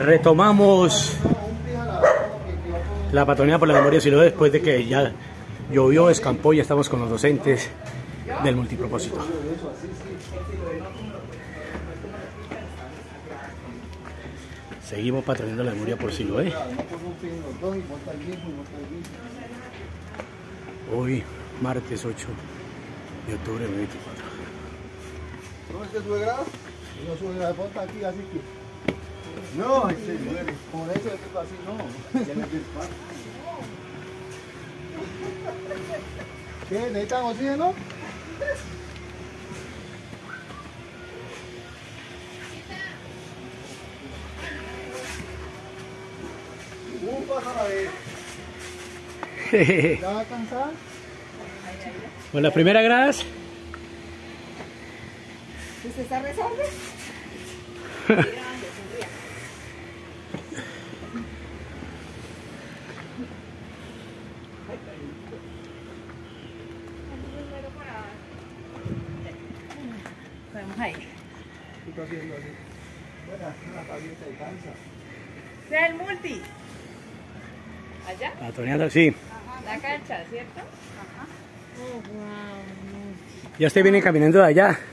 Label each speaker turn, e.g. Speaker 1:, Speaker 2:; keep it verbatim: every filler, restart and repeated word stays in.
Speaker 1: Retomamos la patronía por la memoria de Siloé después de que ya llovió, escampó y ya estamos con los docentes del multipropósito. Seguimos patroneando la memoria por Siloé. Hoy, martes ocho de octubre de dos mil veinticuatro.
Speaker 2: ¿No es que suegra? No suegra de ponta aquí, así que... No, este muere. Por eso es que así no. Ya me despacho. ¿Qué? ¿Necesitan oxígeno? Un paso a la vez. ¿Ya va a cansar?
Speaker 1: Con la primera gradas.
Speaker 3: ¿Usted está rezando? Vamos ahí.
Speaker 2: ¿Qué está haciendo así? Bueno, una tablita de cansa.
Speaker 3: ¿Sea el multi? ¿Allá?
Speaker 1: Patroneando, sí.
Speaker 3: La cancha, ¿cierto? Ajá. Oh, wow.
Speaker 1: Ya usted viene caminando de allá.